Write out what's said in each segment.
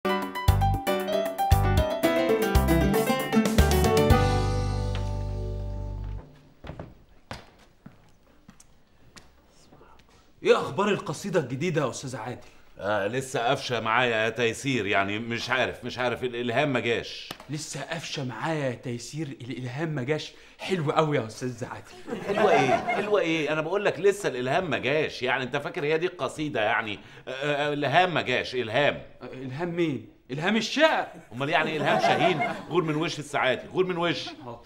ايه اخبار القصيده الجديده يا استاذ عادل؟ لسه قافشه معايا يا تيسير، يعني مش عارف الالهام ما جاش. لسه قافشه معايا يا تيسير، الالهام ما جاش. حلو قوي يا استاذ عادل. حلوه ايه انا بقول لك لسه الالهام ما جاش، يعني انت فاكر هي دي القصيده يعني؟ الهام ما جاش. الهام مين؟ الهام الشعر. امال يعني الهام شاهين؟ غور من وش السعادة، غور من وش. حاضر.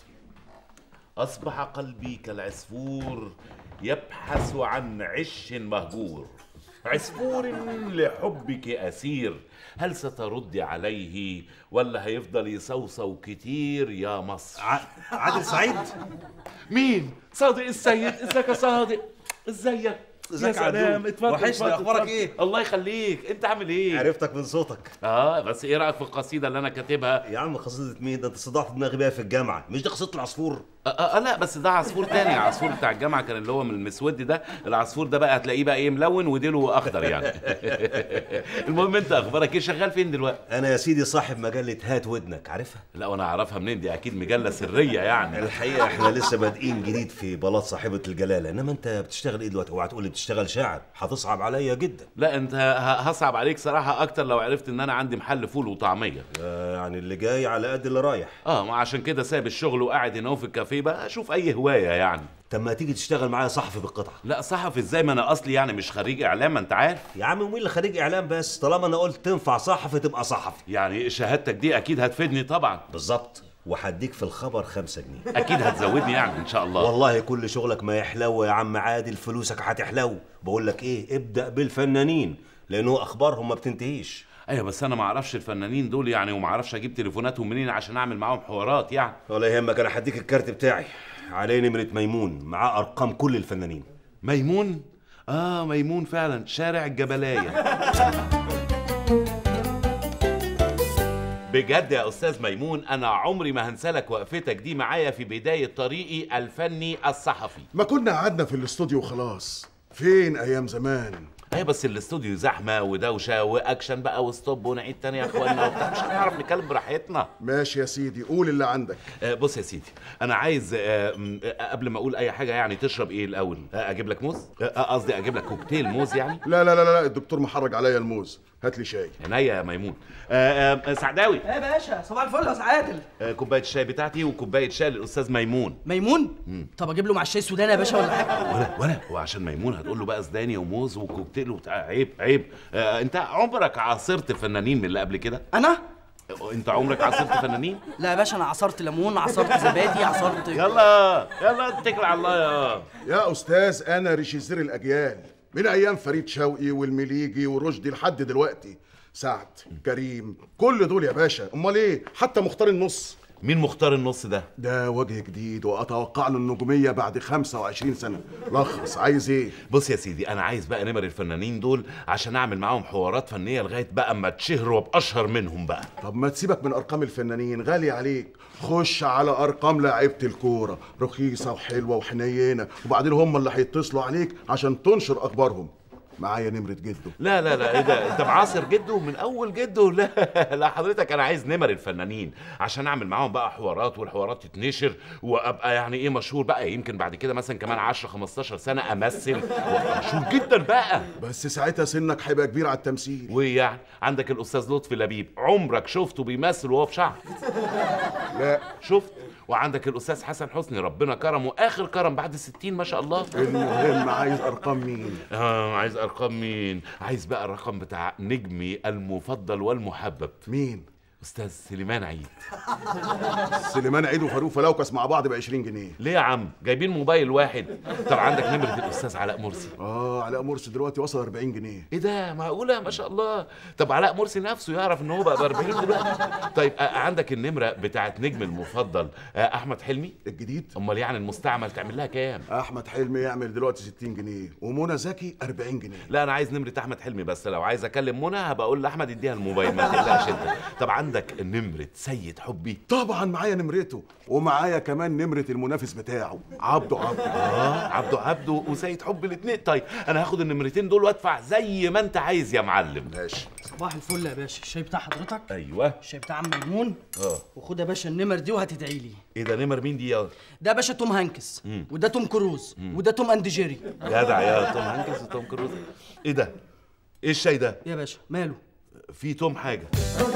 اصبح قلبي كالعصفور يبحث عن عش مهجور، عصفور لحبك أسير، هل ستردي عليه ولا هيفضل يصوصو كتير يا مصر؟ عادل سعيد؟ مين؟ صادق السيد. ازيك يا صادق؟ ازيك؟ ازيك يا عدو؟ اتفضل. وحشني، اخبارك ايه؟ الله يخليك، انت عامل ايه؟ عرفتك من صوتك. بس ايه رايك في القصيده اللي انا كاتبها؟ يا عم قصيده مين؟ ده انت صدعت دماغي بيها في الجامعه، مش دي قصيده العصفور؟ لا بس ده عصفور تاني. العصفور بتاع الجامعه كان اللي هو من المسود ده، العصفور ده بقى هتلاقيه بقى ايه، ملون وديله اخضر يعني. المهم انت اخبارك ايه؟ شغال فين دلوقتي؟ انا يا سيدي صاحب مجله هات ودنك، عارفها؟ لا وانا اعرفها منين؟ دي اكيد مجله سريه يعني. الحقيقه احنا لسه بادئين جديد في بلاط صاحبه الجلاله، انما انت بتشتغل ايه دلوقتي؟ اوعى تقول لي بتشتغل شاعر، هتصعب عليا جدا. لا انت هصعب عليك صراحه اكتر لو عرفت ان انا عندي محل فول وطعميه. يعني اللي جاي على قد اللي رايح. ما عشان كده سايب الشغل وقاعد هنا في الكافيه بقى اشوف اي هوايه يعني. طب ما تيجي تشتغل معايا صحفي بالقطعه؟ لا صحفي ازاي؟ ما انا اصلي يعني مش خريج اعلام، ما انت عارف. يا عم مين اللي خريج اعلام؟ بس طالما انا قلت تنفع صحفي تبقى صحفي. يعني شهادتك دي اكيد هتفيدني طبعا. بالظبط، وهديك في الخبر 5 جنيه. اكيد هتزودني يعني ان شاء الله. والله كل شغلك ما يحلو يا عم عادل، فلوسك هتحلو. بقول لك ايه، ابدأ بالفنانين لانه اخبارهم ما بتنتهيش. ايوه بس انا ما اعرفش الفنانين دول يعني، وما اعرفش اجيب تليفوناتهم منين عشان اعمل معاهم حوارات يعني. ولا يهمك، انا هديك الكارت بتاعي عليه نمرة ميمون، معاه ارقام كل الفنانين. ميمون؟ ميمون فعلا، شارع الجبلايه. بجد يا استاذ ميمون انا عمري ما هنسالك وقفتك دي معايا في بدايه طريقي الفني الصحفي. ما كنا قعدنا في الاستوديو وخلاص، فين ايام زمان. ايوه بس الاستوديو زحمه ودوشه واكشن بقى وستوب ونعيد تاني يا اخوانا وبتاع، مش هنعرف نتكلم براحتنا. ماشي يا سيدي، قول اللي عندك. بص يا سيدي، انا عايز قبل ما اقول اي حاجه يعني تشرب ايه الاول؟ اجيب لك موز؟ قصدي اجيب لك كوكتيل موز يعني. لا لا لا لا، الدكتور محرج عليا الموز، هات لي شاي. عينيا يا ميمون. سعداوي. يا باشا صباح الفل يا عادل. كوبايه الشاي بتاعتي وكوبايه شاي للاستاذ ميمون. ميمون؟ طب اجيب له مع الشاي سوداني يا باشا ولا حاجه؟ ولا وعشان ميمون هتقول له بقى سوداني وموز وكوكتيل وبتاع. عيب. انت عمرك عاصرت فنانين من اللي قبل كده؟ انا؟ انت عمرك عصرت فنانين؟ لا يا باشا، انا عصرت ليمون، عصرت زبادي، عصرت. يلا اتكل على الله يا استاذ، انا ريشيزير الاجيال من ايام فريد شوقي والمليجي ورشدي لحد دلوقتي. سعد، كريم، كل دول يا باشا. امال ايه؟ حتى مختار النص. مين مختار النص ده؟ ده وجه جديد واتوقع له النجوميه بعد 25 سنه. لخص، عايز ايه؟ بص يا سيدي، انا عايز بقى نمر الفنانين دول عشان اعمل معاهم حوارات فنيه لغايه بقى اما اتشهر وابقى اشهر منهم بقى. طب ما تسيبك من ارقام الفنانين، غالي عليك. خش على ارقام لاعيبه الكوره، رخيصه وحلوه وحنينه، وبعدين هم اللي هيتصلوا عليك عشان تنشر اخبارهم. معايا نمرة جده. لا ايه ده؟ انت معاصر جده من اول جده؟ لا حضرتك، انا عايز نمر الفنانين عشان اعمل معاهم بقى حوارات، والحوارات تتنشر وابقى يعني ايه مشهور بقى، يمكن بعد كده مثلا كمان 10 15 سنه امثل وابقى مشهور جدا بقى. بس ساعتها سنك هيبقى كبير على التمثيل. ويعني عندك الاستاذ لطفي لبيب، عمرك شفته بيمثل وهو في شعر؟ لا. شفت؟ وعندك الاستاذ حسن حسني، ربنا كرمه اخر كرم بعد 60 ما شاء الله. المهم عايز ارقام مين؟ عايز ارقام مين؟ عايز بقى الرقم بتاع نجمي المفضل والمحبب. مين؟ استاذ سليمان عيد. سليمان عيد وفاروق فلوكس مع بعض ب 20 جنيه. ليه يا عم؟ جايبين موبايل واحد. طب عندك نمرة الاستاذ علاء مرسي. علاء مرسي دلوقتي وصل 40 جنيه. ايه ده؟ معقولة؟ ما شاء الله. طب علاء مرسي نفسه يعرف ان هو بقى ب 40 دلوقتي؟ طيب عندك النمرة بتاعت نجم المفضل احمد حلمي الجديد. امال يعني المستعمل تعمل لها كام؟ احمد حلمي يعمل دلوقتي 60 جنيه، ومنى زكي 40 جنيه. لا انا عايز نمرة احمد حلمي بس، لو عايز اكلم منى هبقى اقول لاحمد يديها الموبايل، ما تقلقش انت. طب عندك عندك نمره سيد حبي؟ طبعا معايا نمرته، ومعايا كمان نمره المنافس بتاعه عبده. عبده وسيد حبي الاثنين. طيب انا هاخد النمرتين دول وادفع زي ما انت عايز يا معلم. ماشي. صباح الفل يا باشا، الشاي بتاع حضرتك. ايوه. الشاي بتاع عم ميمون. وخد يا باشا النمر دي وهتدعي لي. ايه ده نمر مين دي يا؟ ده يا باشا توم هانكس، وده توم كروز، وده توم اند جيري. جدع يا توم هانكس وتوم كروز. ايه ده؟ ايه الشاي ده؟ يا باشا ماله؟ في توم حاجه.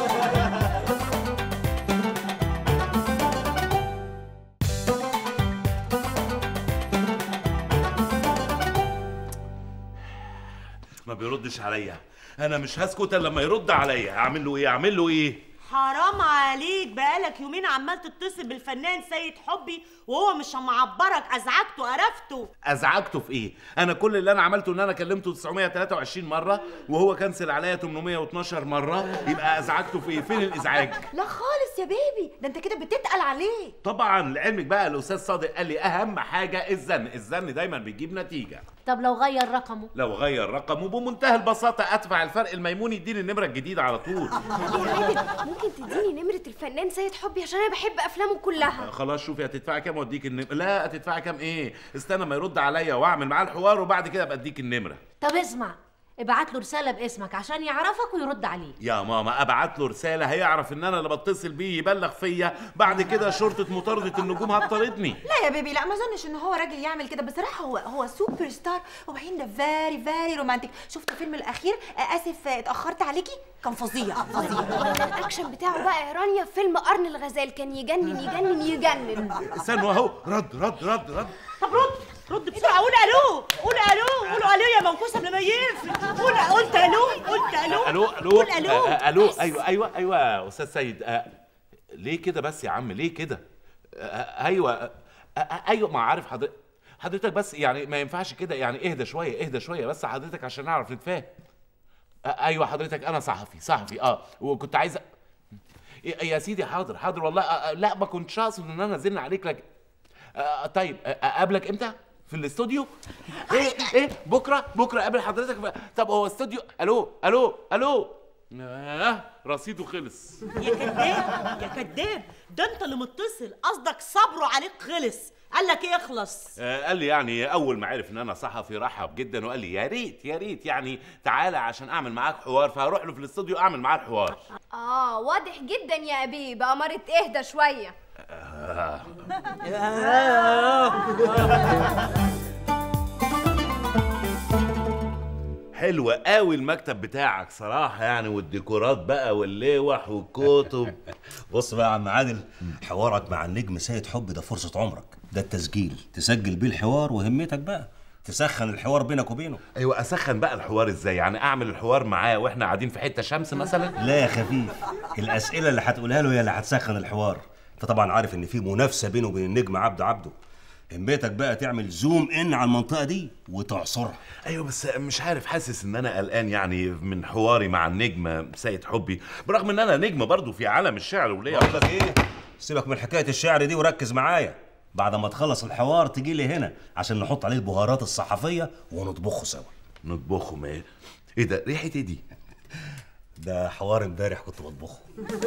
ما بيردش عليا، انا مش هسكت الا لما يرد عليا. اعمل له ايه؟ حرام عليك، بقالك يومين عمال تتصل بالفنان سيد حبي وهو مش معبرك، ازعجته قرفته. ازعجته في ايه؟ انا كل اللي انا عملته ان انا كلمته 923 مره وهو كنسل عليا 812 مره، يبقى ازعجته في ايه؟ فين الازعاج؟ لا خالص يا بيبي، ده انت كده بتتقل عليه. طبعا لعلمك بقى الاستاذ صادق قال لي اهم حاجه الزن دايما بيجيب نتيجه. طب لو غير رقمه؟ لو غير رقمه بمنتهى البساطه ادفع الفرق الميمون يديني النمره الجديده على طول. يا عادل ممكن تديني نمرة الفنان سيد حبي عشان انا بحب افلامه كلها. خلاص شوفي هتدفعي كام واديك النمره. لا هتدفعي كام ايه؟ استنى ما يرد عليا واعمل معاه الحوار وبعد كده ابقى اديك النمره. طب اسمع، ابعت له رساله باسمك عشان يعرفك ويرد عليك. يا ماما ابعت له رساله هيعرف ان انا اللي بتصل بيه يبلغ فيا، بعد كده شرطه مطارده النجوم هتطاردني. لا يا بيبي لا، ما اظنش ان هو راجل يعمل كده بصراحه. هو سوبر ستار، وبعدين ده فيري رومانتك. شفت الفيلم الاخير اسف اتاخرت عليكي؟ كان فظيع. الاكشن بتاعه بقى يا رانيا فيلم قرن الغزال، كان يجنن. استنوا اهو. رد. طب رد بسرعه، قول الو قولوا الو يا منكوسه قبل ما يقفل. قلت الو قول الو. ايوه استاذ سيد. ليه كده بس يا عم؟ ليه كده؟ ايوه ما عارف حضرتك بس يعني ما ينفعش كده يعني. اهدى شويه بس حضرتك عشان نعرف نتفاهم. ايوه حضرتك انا صحفي وكنت عايز يا سيدي. حاضر والله. لا ما كنتش اقصد ان انا ازن عليك، لكن طيب اقابلك امتى؟ في الاستوديو؟ ايه بكره قابل حضرتك. طب هو استوديو؟ الو رصيده خلص. يا كداب ده انت اللي متصل، قصدك صبره عليك خلص. قال لك ايه يخلص؟ قال لي يعني اول ما عرف ان انا صحفي رحب جدا وقال لي يا ريت يعني تعالى عشان اعمل معاك حوار، فهروح له في الاستوديو اعمل معاه الحوار. واضح جدا يا ابي بقى مرة اهدى شويه. حلو قوي المكتب بتاعك صراحه يعني، والديكورات بقى واللوح والكتب. بص بقى يا عم عادل، حوارك مع النجم سيد حبي ده فرصه عمرك. ده التسجيل تسجل بيه الحوار، وهمتك بقى تسخن الحوار بينك وبينه. ايوه اسخن بقى الحوار ازاي يعني؟ اعمل الحوار معاه واحنا قاعدين في حته شمس مثلا؟ لا يا خفيف، الاسئله اللي هتقولها له هي اللي هتسخن الحوار. انت طبعا عارف ان في منافسه بينه وبين النجم عبده. همتك بقى تعمل زوم ان على المنطقه دي وتعصرها. ايوه بس مش عارف، حاسس ان انا قلقان يعني من حواري مع النجم سيد حبي، برغم ان انا نجم برضو في عالم الشعر. وليه اقول لك ايه؟ سيبك من حكايه الشعر دي وركز معايا. بعد ما تخلص الحوار تجي لي هنا عشان نحط عليه البهارات الصحفيه ونطبخه سوا. نطبخه؟ ما ايه ده؟ ريحه ايه دي؟ ده حوار امبارح كنت بطبخه.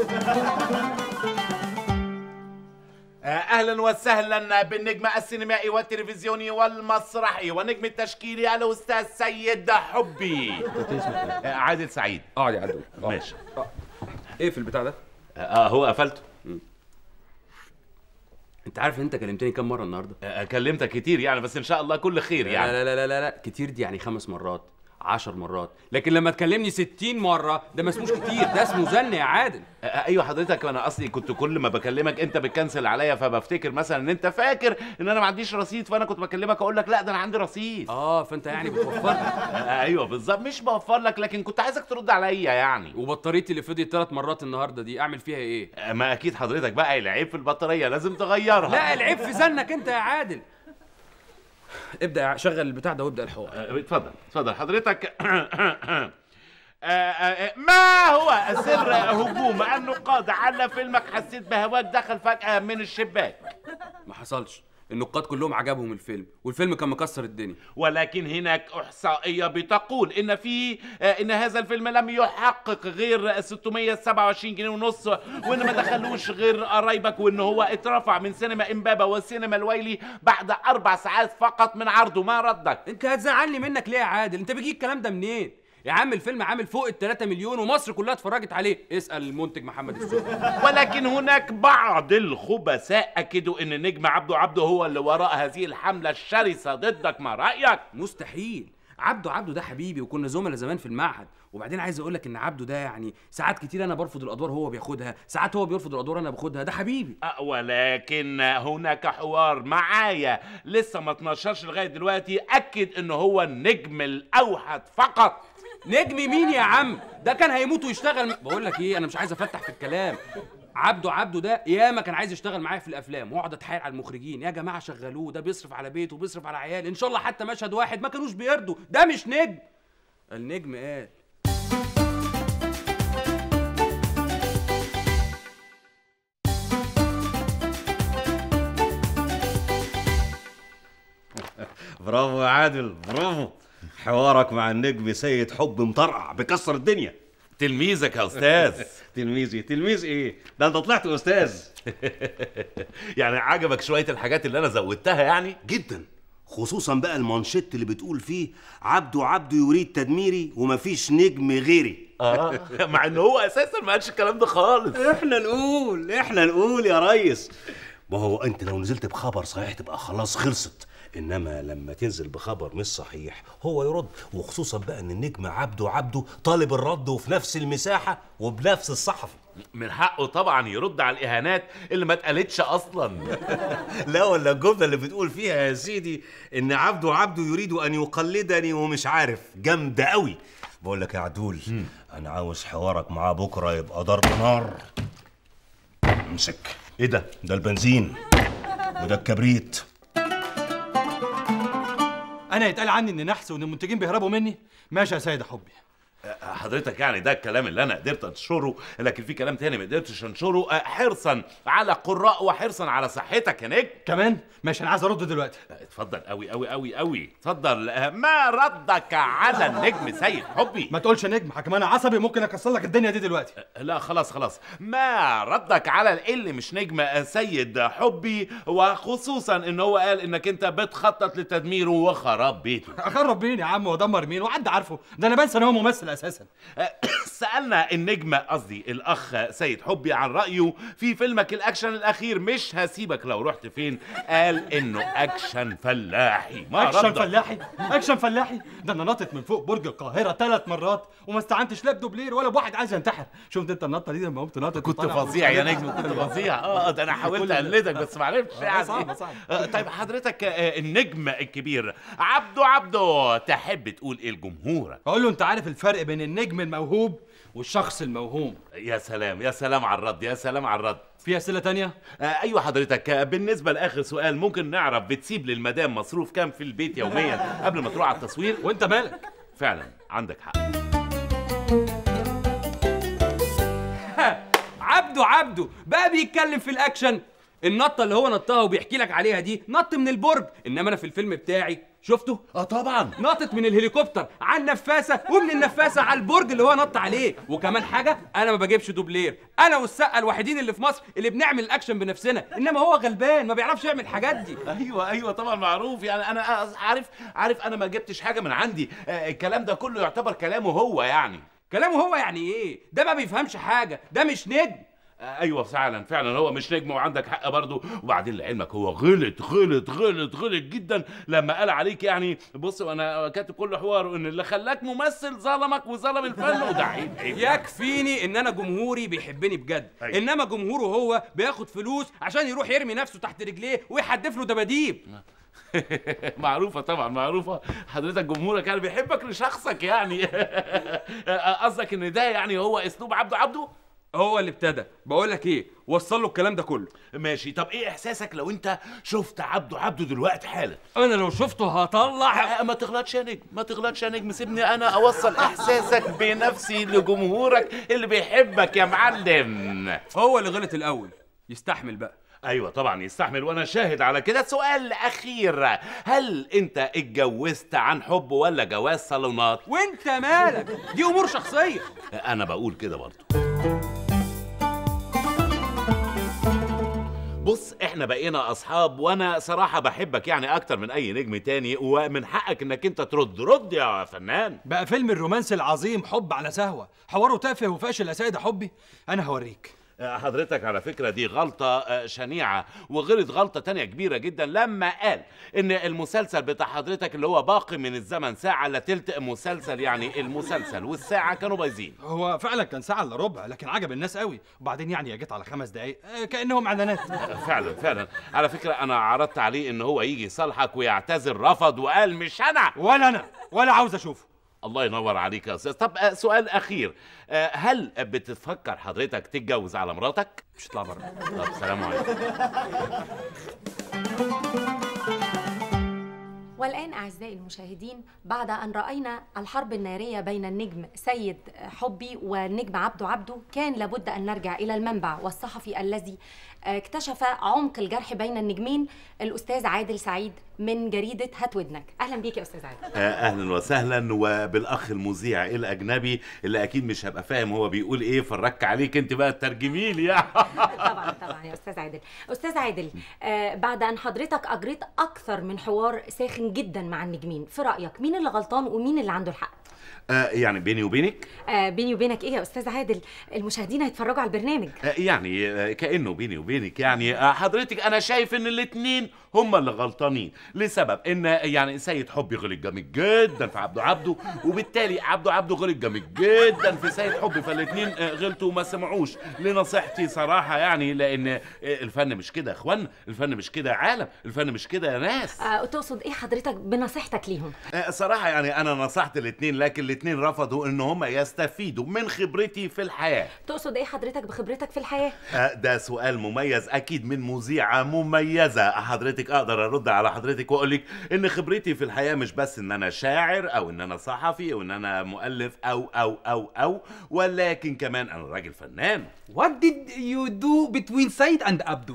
اهلا وسهلا بالنجم السينمائي والتلفزيوني والمسرحي ونجم التشكيلي الاستاذ سيد حبي. عادل سعيد. اقعد يا عدول. ماشي. ايه في البتاع ده؟ هو قفلته. انت عارف ان انت كلمتني كام مره النهارده؟ كلمتك كتير يعني، بس ان شاء الله كل خير يعني. لا لا لا لا لا كتير دي يعني 5 مرات 10 مرات، لكن لما تكلمني 60 مره ده ما اسموش كتير، ده اسمه زن يا عادل. ايوه حضرتك، انا اصلي كنت كل ما بكلمك انت بتكنسل عليا، فبفتكر مثلا ان انت فاكر ان انا ما عنديش رصيد، فانا كنت بكلمك اقول لك لا ده انا عندي رصيد. فانت يعني بتوفر لي. ايوه بالظبط، مش بوفر لك لكن كنت عايزك ترد عليا يعني. وبطاريتي اللي فضيت 3 مرات النهارده دي اعمل فيها ايه؟ ما اكيد حضرتك بقى العيب في البطاريه لازم تغيرها. لا العيب في زنك انت يا عادل. ابدا شغل البتاع ده وابدا الحوار. اتفضل حضرتك. ما هو سر هجوم النقاد على فيلمك حسيت بهواك دخل فجأة من الشباك؟ ما حصلش، النقاد كلهم عجبهم الفيلم، والفيلم كان مكسر الدنيا. ولكن هناك احصائيه بتقول ان هذا الفيلم لم يحقق غير 627 جنيه ونص، وان ما دخلوش غير قرايبك، وان هو اترفع من سينما امبابه والسينما الويلي بعد 4 ساعات فقط من عرضه. ما ردك؟ انت هتزعلني منك ليه يا عادل؟ انت بيجيب الكلام ده منين؟ يا عم الفيلم عامل فوق ال3 مليون ومصر كلها اتفرجت عليه، اسأل المنتج محمد السوقي. ولكن هناك بعض الخبثاء أكدوا إن النجم عبده هو اللي وراء هذه الحملة الشرسة ضدك. ما رأيك؟ مستحيل. عبده ده حبيبي وكنا زملاء زمان في المعهد، وبعدين عايز اقول لك ان عبده ده يعني ساعات كتير انا برفض الادوار هو بياخدها، ساعات هو بيرفض الادوار انا باخدها، ده حبيبي. ولكن هناك حوار معايا لسه ما اتنشرش لغايه دلوقتي اكد ان هو النجم الاوحد فقط. نجم مين يا عم؟ ده كان هيموت ويشتغل. بقول لك ايه، انا مش عايز افتح في الكلام. عبده ده ياما كان عايز يشتغل معايا في الافلام، واقعد اتحايل على المخرجين، يا جماعه شغلوه، ده بيصرف على بيته وبيصرف على عيال، ان شاء الله حتى مشهد واحد ما كانوش بيرضوا. ده مش نجم. النجم قال برافو يا عادل، برافو. حوارك مع النجم سيد حب مطرقع بكسر الدنيا. تلميذك يا استاذ. تلميذ ايه؟ ده انت طلعت استاذ. يعني عجبك شويه الحاجات اللي انا زودتها يعني؟ جدا، خصوصا بقى المانشيت اللي بتقول فيه عبده يريد تدميري ومفيش نجم غيري. مع ان هو اساسا ما قالش الكلام ده خالص. احنا نقول يا ريس. ما هو انت لو نزلت بخبر صحيح تبقى خلاص خلصت، انما لما تنزل بخبر مش صحيح هو يرد، وخصوصا بقى ان النجم عبده طالب الرد وفي نفس المساحه وبنفس الصحفي. من حقه طبعا يرد على الاهانات اللي ما اتقالتش اصلا. لا، ولا الجمله اللي بتقول فيها يا سيدي ان عبده يريد ان يقلدني ومش عارف، جامده قوي. بقول لك يا عدول، انا عاوز حوارك معاه بكره يبقى ضرب نار. امسك. ايه ده؟ ده البنزين وده الكبريت. انا يتقال عني اني نحس وان المنتجين بيهربوا مني؟ ماشي يا سيد حبي. حضرتك يعني ده الكلام اللي انا قدرت انشره، لكن في كلام تاني ما قدرتش انشره، حرصا على قراء وحرصا على صحتك يا نجم. كمان ماشي، انا عايز ارد دلوقتي. اتفضل. قوي اتفضل. ما ردك على النجم سيد حبي؟ ما تقولش نجم حكم، انا عصبي ممكن اكسر لك الدنيا دي دلوقتي. لا خلاص. ما ردك على اللي مش نجم سيد حبي، وخصوصا ان هو قال انك انت بتخطط لتدميره وخراب بيته؟ اخرب مين يا عم وادمر مين وحد عارفه؟ ده انا بنسى ان هو ممثل اساسا. سألنا النجم قصدي الأخ سيد حبي عن رأيه في فيلمك الأكشن الأخير مش هسيبك لو رحت فين، قال إنه أكشن فلاحي. أكشن فلاحي؟ ده أنا نطت من فوق برج القاهرة 3 مرات وما استعنتش لا بدوبلير ولا بواحد عايز ينتحر. شفت أنت النطة دي لما قمت نطت؟ كنت فظيع يا نجم، كنت فظيع. ده أنا حاولت أقلدك بس ما عرفتش يعني. صعب. طيب حضرتك النجم الكبير عبده تحب تقول إيه لجمهورك؟ أقول له أنت عارف الفرق بين النجم الموهوب والشخص الموهوم. يا سلام على الرد. في أسئلة تانية؟ ايوه حضرتك، بالنسبه لاخر سؤال، ممكن نعرف بتسيب للمدام مصروف كام في البيت يوميا قبل ما تروح على التصوير؟ وانت مالك؟ فعلا عندك حق. عبده بقى بيتكلم في الاكشن. النطه اللي هو نطها وبيحكي لك عليها دي نط من البرج، انما انا في الفيلم بتاعي شفته؟ طبعا نطت من الهليكوبتر على النفاسه، ومن النفاسه على البرج اللي هو نط عليه. وكمان حاجه، انا ما بجيبش دوبلير، انا والسقا الوحيدين اللي في مصر اللي بنعمل الاكشن بنفسنا، انما هو غلبان ما بيعرفش يعمل الحاجات دي. ايوه طبعا معروف. يعني انا عارف انا ما جبتش حاجه من عندي. الكلام ده كله يعتبر كلامه هو يعني. كلامه هو يعني ايه؟ ده ما بيفهمش حاجه، ده مش نجم. ايوه فعلا هو مش نجم وعندك حق برضه. وبعدين لعلمك هو غلط جدا لما قال عليك يعني بص، وانا كاتب كل حوار ان اللي خلاك ممثل ظلمك وظلم الفن، وده عيب. يكفيني ان انا جمهوري بيحبني بجد. انما جمهوره هو بياخد فلوس عشان يروح يرمي نفسه تحت رجليه ويحدف له دباديب. معروفة طبعا، معروفة. حضرتك جمهورك يعني بيحبك لشخصك يعني. قصدك ان ده يعني هو اسلوب عبده؟ هو اللي ابتدى. بقول لك ايه، وصل له الكلام ده كله. ماشي. طب ايه احساسك لو انت شفت عبده دلوقتي حالا؟ انا لو شفته هطلع. ما تغلطش يا نجم، سيبني انا اوصل احساسك بنفسي لجمهورك اللي بيحبك يا معلم. هو اللي غلط الاول، يستحمل بقى. ايوه طبعا يستحمل وانا شاهد على كده. سؤال اخير، هل انت اتجوزت عن حب ولا جواز صالونات؟ وانت مالك؟ دي امور شخصيه. انا بقول كده برضه. بص احنا بقينا اصحاب، وانا صراحه بحبك يعني اكتر من اي نجم تاني، ومن حقك انك انت رد يا فنان. بقى فيلم الرومانسي العظيم حب على سهوه حواره تافه وفاشل يا سيد حبي. انا هوريك. حضرتك على فكرة دي غلطة شنيعة، وغلط غلطة تانية كبيرة جدا لما قال ان المسلسل بتاع حضرتك اللي هو باقي من الزمن ساعة الا تلت مسلسل، يعني المسلسل والساعة كانوا بايظين. هو فعلا كان ساعة الا ربع، لكن عجب الناس قوي. وبعدين يعني جيت على 5 دقايق كأنهم اعلانات. فعلا على فكرة انا عرضت عليه ان هو يجي يصالحك ويعتذر، رفض وقال مش انا ولا عاوز اشوفه. الله ينور عليك يا استاذ. طب سؤال اخير، هل بتفكر حضرتك تتجوز على مراتك؟ مش اطلع بره. طب سلام عليكم. والآن أعزائي المشاهدين، بعد أن رأينا الحرب النارية بين النجم سيد حبي والنجم عبده، كان لابد أن نرجع إلى المنبع والصحفي الذي اكتشف عمق الجرح بين النجمين، الأستاذ عادل سعيد من جريدة هات ودنك. أهلا بيك يا أستاذ عادل. أهلا وسهلا، وبالأخ المذيع الأجنبي اللي أكيد مش هبقى فاهم هو بيقول إيه، فرك عليك أنت بقى الترجمي لي يعني. طبعا يا أستاذ عادل. أستاذ عادل، بعد أن حضرتك أجريت أكثر من حوار ساخن جدا مع النجمين، في رأيك مين اللي غلطان ومين اللي عنده الحق؟ يعني بيني وبينك؟ بيني وبينك ايه يا استاذ عادل؟ المشاهدين هيتفرجوا على البرنامج. يعني كأنه بيني وبينك، يعني حضرتك انا شايف ان الاتنين هما اللي غلطانين، لسبب ان يعني سيد حبي غلط جامد جدا في عبده، وبالتالي عبده غلط جامد جدا في سيد حبي، فالاتنين غلطوا وما سمعوش لنصيحتي صراحه، يعني لان الفن مش كده يا اخوانا، الفن مش كده يا عالم، الفن مش كده يا ناس. تقصد ايه حضرتك بنصيحتك ليهم؟ صراحه يعني انا نصحت الاتنين، لكن الاتنين رفضوا ان هم يستفيدوا من خبرتي في الحياه. تقصد ايه حضرتك بخبرتك في الحياه؟ ده سؤال مميز اكيد من مذيعه مميزه. حضرتك اقدر ارد على حضرتك واقول لك ان خبرتي في الحياه مش بس ان انا شاعر او ان انا صحفي او ان انا مؤلف او ولكن كمان انا راجل فنان. What did you do between سيد and عبده؟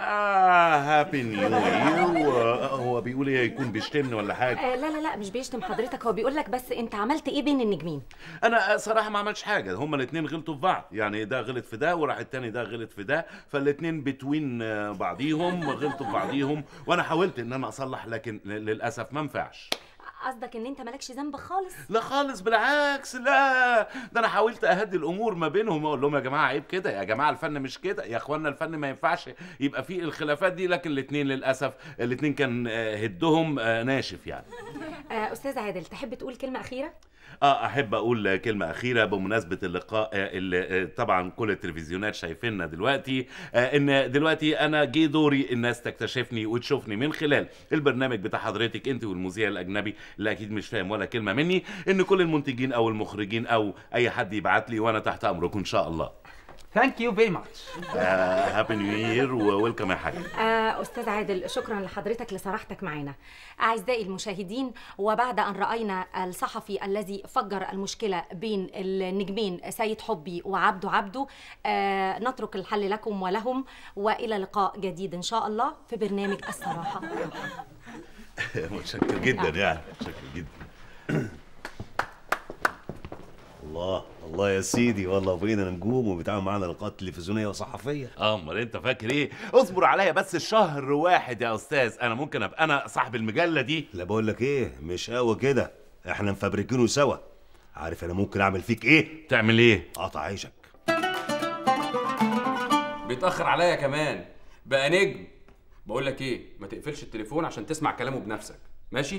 هابي نيو يير. هو بيقول ايه، يكون بيشتمني ولا حاجه؟ لا مش بيشتم حضرتك، هو بيقول لك بس انت عملت ايه بين النجمين؟ انا صراحه ما عملتش حاجه، هما الاثنين غلطوا في بعض، يعني ده غلط في ده وراح التاني ده غلط في ده، فالاثنين بتوين بعضيهم غلطوا في بعضيهم، وانا حاولت ان انا اصلح لكن للاسف ما نفعش. قصدك ان انت مالكش ذنب خالص؟ لا خالص، بالعكس، لا ده انا حاولت اهدي الامور ما بينهم، اقول لهم يا جماعه عيب كده، يا جماعه الفن مش كده، يا اخوانا الفن ما ينفعش يبقى فيه الخلافات دي، لكن الاثنين للاسف الاثنين كان هدهم ناشف يعني. استاذ عادل، تحب تقول كلمه اخيره؟ احب اقول كلمه اخيره بمناسبه اللقاء اللي طبعا كل التلفزيونات شايفيننا دلوقتي، ان دلوقتي انا جه دوري الناس تكتشفني وتشوفني من خلال البرنامج بتاع حضرتك انت والمذيع الاجنبي اللي اكيد مش فاهم ولا كلمه مني، ان كل المنتجين او المخرجين او اي حد يبعت لي وانا تحت امركم ان شاء الله. Thank you very much. هابي نيو يير وويلكم يا حاج. أستاذ عادل، شكرا لحضرتك لصراحتك معنا. أعزائي المشاهدين، وبعد أن رأينا الصحفي الذي فجر المشكلة بين النجمين سيد حبي وعبده، نترك الحل لكم ولهم، وإلى لقاء جديد إن شاء الله في برنامج الصراحة. متشكر جدا يعني، متشكر جدا. الله يا سيدي، والله بقينا نجوم وبيتعامل معانا لقاءات تلفزيونيه وصحفيه. امال انت فاكر ايه؟ اصبر عليا بس شهر واحد يا استاذ، انا ممكن ابقى انا صاحب المجله دي. لا بقول لك ايه، مش قوي كده، احنا مفبركينه سوا. عارف انا ممكن اعمل فيك ايه؟ تعمل ايه؟ قطع عيشك. بيتاخر عليا كمان بقى نجم. بقول لك ايه، ما تقفلش التليفون عشان تسمع كلامه بنفسك، ماشي؟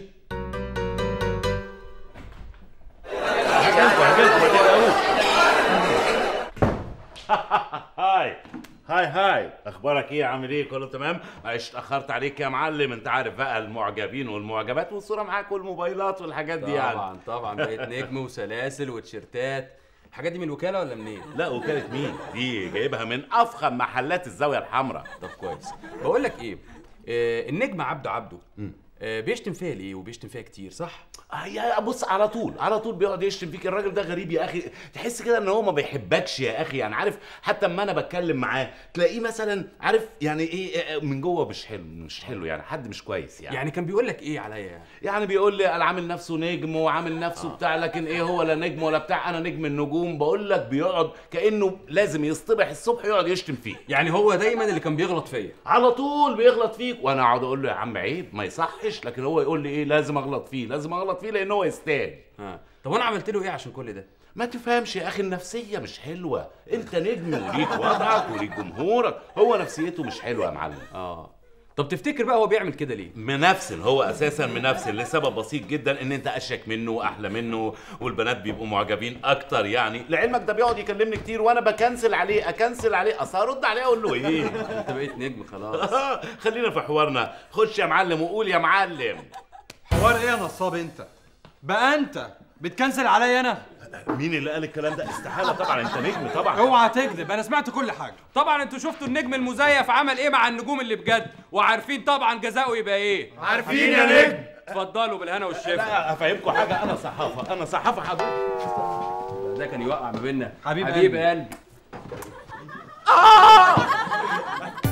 هاي اخبارك ايه، عامل ايه، كله تمام؟ معلش اتاخرت عليك يا معلم، انت عارف بقى المعجبين والمعجبات والصوره معاك والموبايلات والحاجات دي يعني. طبعا بقيت نجم وسلاسل وتيشيرتات. الحاجات دي من الوكاله ولا منين؟ لا وكاله مين دي، جايبها من افخم محلات الزاويه الحمراء. طب كويس. بقول لك ايه، النجم عبده بيشتم فيها ليه وبيشتم فيها كتير صح؟ يا بص، على طول بيقعد يشتم فيك. الراجل ده غريب يا اخي، تحس كده ان هو ما بيحبكش يا اخي. يعني عارف، حتى اما انا بتكلم معاه تلاقيه مثلا عارف يعني ايه من جوه مش حلو يعني، حد مش كويس يعني. يعني كان بيقول لك ايه عليا؟ يعني بيقول لي انا عامل نفسه نجم وعامل نفسه بتاع، لكن ايه هو لا نجم ولا بتاع، انا نجم النجوم. بقول لك بيقعد كانه لازم يصطبح الصبح يقعد يشتم فيه. يعني هو دايما اللي كان بيغلط فيا؟ على طول بيغلط فيك، وانا اقعد اقول له يا عم عيب ما يصحش، لكن هو يقول لي ايه لازم اغلط فيه لان هو يستاهل. طب وانا عملت له ايه عشان كل ده؟ ما تفهمش يا اخي، النفسيه مش حلوه. انت نجم وليك وضعك وليك جمهورك، هو نفسيته مش حلوه يا معلم. طب تفتكر بقى هو بيعمل كده ليه؟ منفسن، هو اساسا منفسن لسبب بسيط جدا، ان انت اشيك منه واحلى منه والبنات بيبقوا معجبين اكتر. يعني لعلمك ده بيقعد يكلمني كتير وانا بكنسل عليه اصل هرد عليه اقول له ايه؟ انت بقيت نجم خلاص. خلينا في حوارنا. خش يا معلم وقول يا معلم. حوار ايه يا نصاب انت؟ بقى انت بتكنسل عليا انا؟ مين اللي قال الكلام ده؟ استحاله طبعا، انت نجم طبعا. اوعى تكذب، انا سمعت كل حاجه. طبعا انتوا شفتوا النجم المزيف عمل ايه مع النجوم اللي بجد، وعارفين طبعا جزاؤه يبقى ايه. عارفين يا نجم. اتفضلوا بالهنا والشفا. لا افهمكم حاجه، انا صحافه حضرتك. ده كان يوقع ما بيننا. حبيب قلبي.